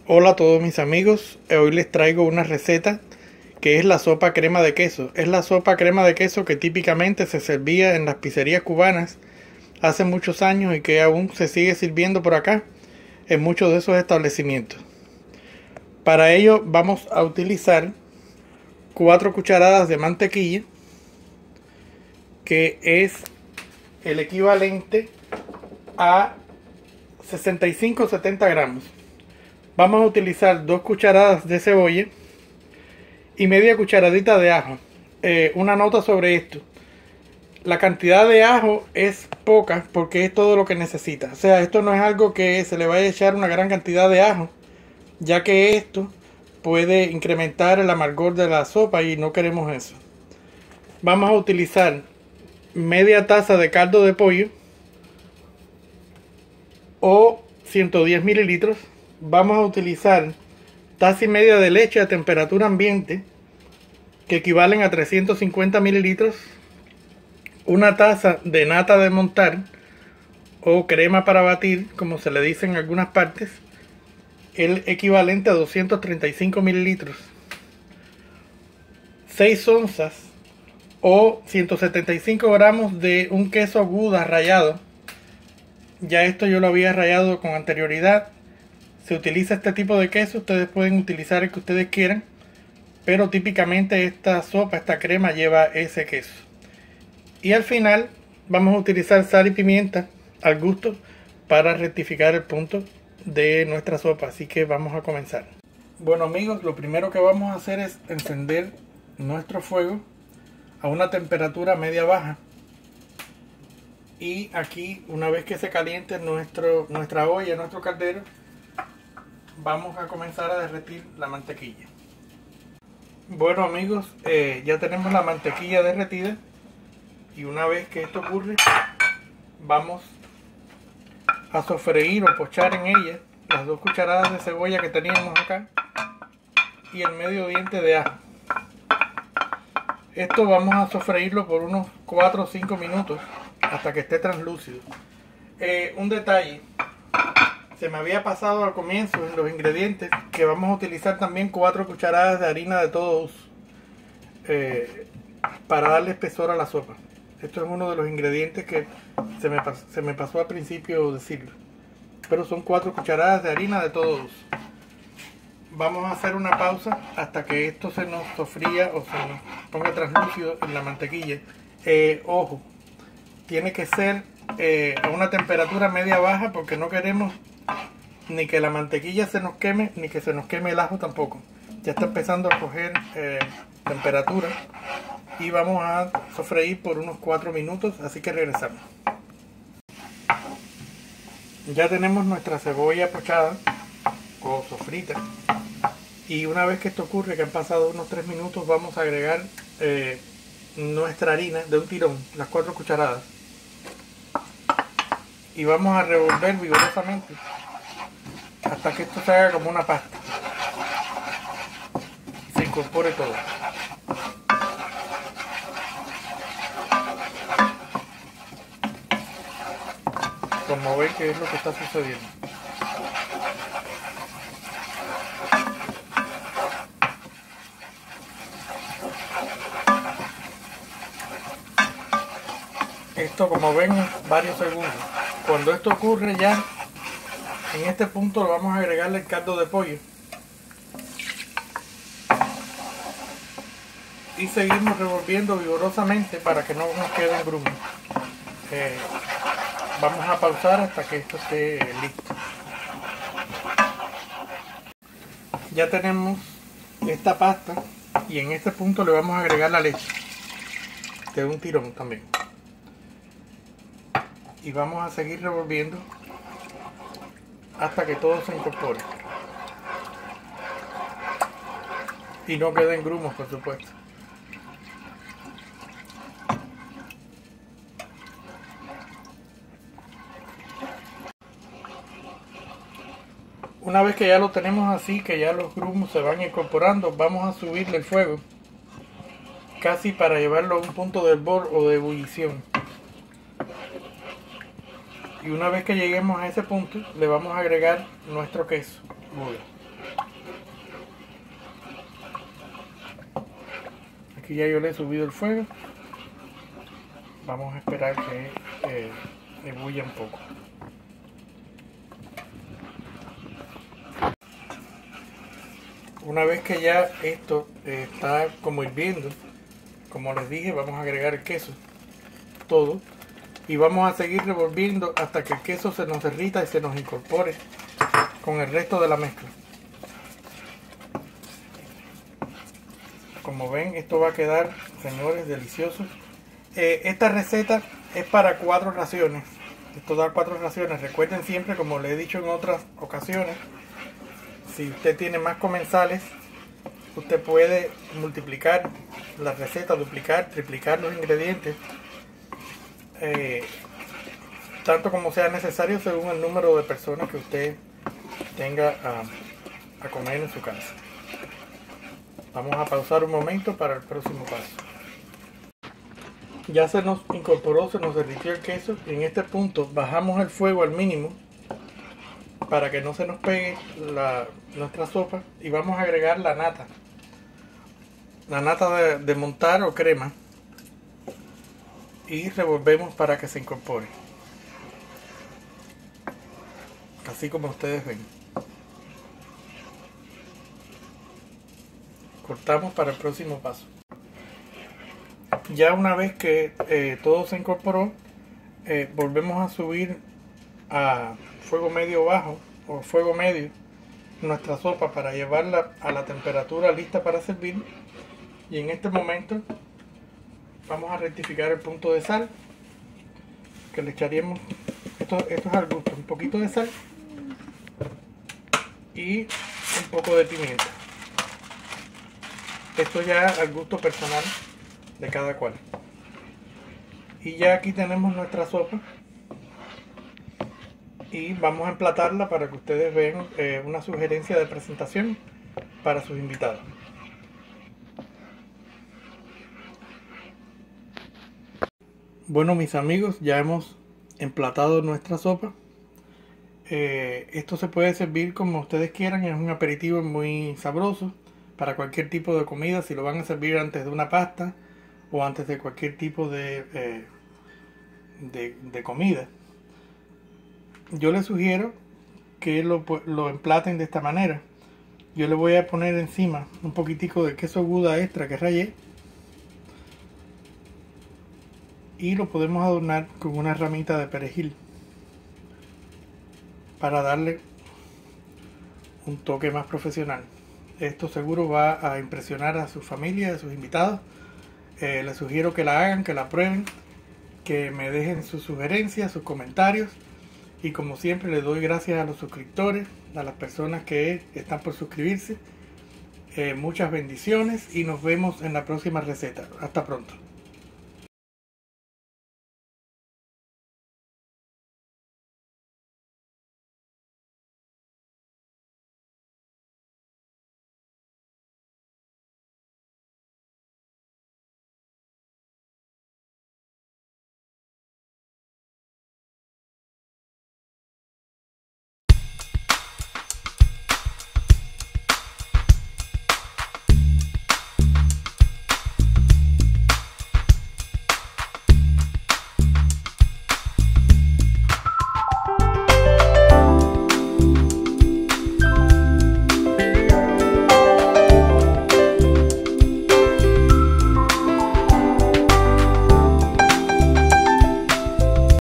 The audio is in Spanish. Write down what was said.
Hola a todos mis amigos, hoy les traigo una receta que es la sopa crema de queso. Es la sopa crema de queso que típicamente se servía en las pizzerías cubanas hace muchos años y que aún se sigue sirviendo por acá en muchos de esos establecimientos. Para ello vamos a utilizar 4 cucharadas de mantequilla, que es el equivalente a 65-70 gramos. Vamos a utilizar 2 cucharadas de cebolla y media cucharadita de ajo. Una nota sobre esto: la cantidad de ajo es poca porque es todo lo que necesita. O sea, esto no es algo que se le vaya a echar una gran cantidad de ajo, ya que esto puede incrementar el amargor de la sopa y no queremos eso. Vamos a utilizar media taza de caldo de pollo o 110 mililitros. Vamos a utilizar taza y media de leche a temperatura ambiente, que equivalen a 350 mililitros. Una taza de nata de montar o crema para batir, como se le dice en algunas partes, el equivalente a 235 mililitros. 6 onzas o 175 gramos de un queso Gouda rallado. Ya esto yo lo había rallado con anterioridad. Se utiliza este tipo de queso, ustedes pueden utilizar el que ustedes quieran, pero típicamente esta sopa, esta crema lleva ese queso. Y al final vamos a utilizar sal y pimienta al gusto para rectificar el punto de nuestra sopa. Así que vamos a comenzar. Bueno amigos, lo primero que vamos a hacer es encender nuestro fuego a una temperatura media baja. Y aquí, una vez que se caliente nuestra olla, nuestro caldero, vamos a comenzar a derretir la mantequilla. Bueno amigos, ya tenemos la mantequilla derretida. Y una vez que esto ocurre, vamos a sofreír o pochar en ella las 2 cucharadas de cebolla que teníamos acá y el medio diente de ajo. Esto vamos a sofreírlo por unos 4 o 5 minutos hasta que esté translúcido. Un detalle: se me había pasado al comienzo en los ingredientes que vamos a utilizar también 4 cucharadas de harina de todo uso para darle espesor a la sopa. Esto es uno de los ingredientes que se me pasó al principio decirlo, pero son 4 cucharadas de harina de todo uso. Vamos a hacer una pausa hasta que esto se nos sofría o se nos ponga translúcido en la mantequilla. Ojo, tiene que ser a una temperatura media baja, porque no queremos ni que la mantequilla se nos queme, ni que se nos queme el ajo tampoco. Ya está empezando a coger temperatura y vamos a sofreír por unos 4 minutos, así que regresamos. Ya tenemos nuestra cebolla pochada o sofrita, y una vez que esto ocurre, que han pasado unos 3 minutos, vamos a agregar nuestra harina de un tirón, las 4 cucharadas, y vamos a revolver vigorosamente hasta que esto se haga como una pasta y se incorpore todo. Como ven, que es lo que está sucediendo. Esto, como ven, es varios segundos. Cuando esto ocurre, ya en este punto lo vamos a agregarle el caldo de pollo y seguimos revolviendo vigorosamente para que no nos queden grumos. Vamos a pausar hasta que esto esté listo. Ya tenemos esta pasta y en este punto le vamos a agregar la leche de un tirón también. Y vamos a seguir revolviendo hasta que todo se incorpore y no queden grumos, por supuesto. Una vez que ya lo tenemos así, que ya los grumos se van incorporando, vamos a subirle el fuego casi para llevarlo a un punto de hervor o de ebullición. Y una vez que lleguemos a ese punto, le vamos a agregar nuestro queso Gouda. Aquí ya yo le he subido el fuego. Vamos a esperar que ebulla un poco. Una vez que ya esto está como hirviendo, como les dije, vamos a agregar el queso, todo, y vamos a seguir revolviendo hasta que el queso se nos derrita y se nos incorpore con el resto de la mezcla. Como ven, esto va a quedar, señores, delicioso. Esta receta es para 4 raciones. Esto da 4 raciones. Recuerden siempre, como le he dicho en otras ocasiones, si usted tiene más comensales, usted puede multiplicar la receta, duplicar, triplicar los ingredientes, tanto como sea necesario según el número de personas que usted tenga a comer en su casa. Vamos a pausar un momento para el próximo paso. Ya se nos incorporó, se nos derritió el queso y en este punto bajamos el fuego al mínimo para que no se nos pegue nuestra sopa, y vamos a agregar la nata de montar o crema, y revolvemos para que se incorpore, así como ustedes ven. Cortamos para el próximo paso. Ya una vez que todo se incorporó, volvemos a subir a fuego medio bajo o fuego medio nuestra sopa para llevarla a la temperatura lista para servir. Y en este momento vamos a rectificar el punto de sal, que le echaríamos, esto es al gusto, un poquito de sal y un poco de pimienta. Esto ya al gusto personal de cada cual. Y ya aquí tenemos nuestra sopa y vamos a emplatarla para que ustedes vean una sugerencia de presentación para sus invitados. Bueno, mis amigos, ya hemos emplatado nuestra sopa. Esto se puede servir como ustedes quieran, es un aperitivo muy sabroso para cualquier tipo de comida. Si lo van a servir antes de una pasta o antes de cualquier tipo de comida, yo les sugiero que lo emplaten de esta manera. Yo le voy a poner encima un poquitico de queso Gouda extra que rayé, y lo podemos adornar con una ramita de perejil para darle un toque más profesional. Esto seguro va a impresionar a su familia, a sus invitados. Les sugiero que la hagan, que la prueben, que me dejen sus sugerencias, sus comentarios. Y como siempre, les doy gracias a los suscriptores, a las personas que están por suscribirse. Muchas bendiciones y nos vemos en la próxima receta. Hasta pronto.